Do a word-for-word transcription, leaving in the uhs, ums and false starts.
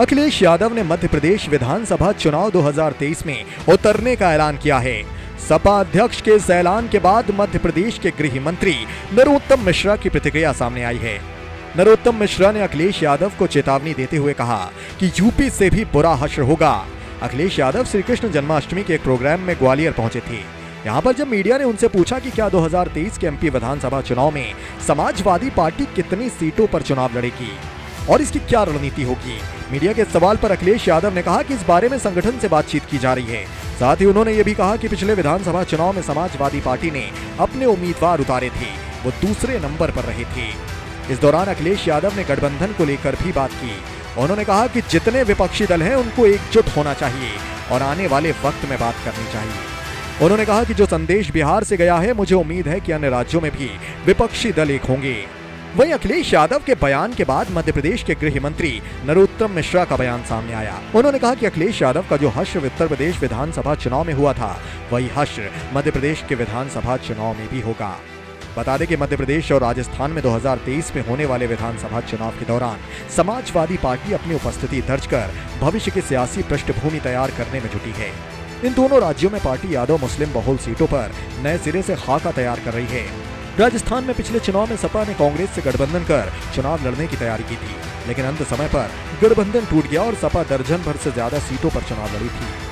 अखिलेश यादव ने मध्य प्रदेश विधानसभा चुनाव दो हज़ार तेईस में उतरने का ऐलान किया है। सपा अध्यक्ष के इस ऐलान के बाद मध्य प्रदेश के गृह मंत्री नरोत्तम मिश्रा की प्रतिक्रिया सामने आई है। नरोत्तम मिश्रा ने अखिलेश यादव को चेतावनी देते हुए कहा कि यूपी से भी बुरा हश्र होगा। अखिलेश यादव श्री कृष्ण जन्माष्टमी के एक प्रोग्राम में ग्वालियर पहुंचे थे। यहाँ पर जब मीडिया ने उनसे पूछा कि क्या दो हज़ार तेईस के एमपी विधानसभा चुनाव में समाजवादी पार्टी कितनी सीटों पर चुनाव लड़ेगी और इसकी क्या रणनीति होगी, मीडिया के सवाल पर अखिलेश यादव ने कहा कि इस बारे में संगठन से बातचीत की जा रही है। साथ ही उन्होंने ये भी कहा कि पिछले विधानसभा चुनाव में समाजवादी पार्टी ने अपने उम्मीदवार उतारे थे, वो दूसरे नंबर पर रहे थे। इस दौरान अखिलेश यादव ने गठबंधन को लेकर भी बात की। उन्होंने कहा कि जितने विपक्षी दल हैं उनको एकजुट होना चाहिए और आने वाले वक्त में बात करनी चाहिए। उन्होंने कहा कि जो संदेश बिहार से गया है, मुझे उम्मीद है कि अन्य राज्यों में भी विपक्षी दल एक होंगे। वहीं अखिलेश यादव के बयान के बाद मध्य प्रदेश के गृह मंत्री नरोत्तम मिश्रा का बयान सामने आया। उन्होंने कहा कि अखिलेश यादव का जो हश्र उत्तर प्रदेश विधानसभा चुनाव में हुआ था, वही हश्र मध्य प्रदेश के विधानसभा चुनाव में भी होगा। बता दें कि मध्य प्रदेश और राजस्थान में दो हज़ार तेईस में होने वाले विधानसभा चुनाव के दौरान समाजवादी पार्टी अपनी उपस्थिति दर्ज कर भविष्य की सियासी पृष्ठभूमि तैयार करने में जुटी है। इन दोनों राज्यों में पार्टी यादव मुस्लिम बहुल सीटों पर नए सिरे से खाका तैयार कर रही है। राजस्थान में पिछले चुनाव में सपा ने कांग्रेस से गठबंधन कर चुनाव लड़ने की तैयारी की थी, लेकिन अंत समय पर गठबंधन टूट गया और सपा दर्जन भर से ज्यादा सीटों पर चुनाव लड़ी थी।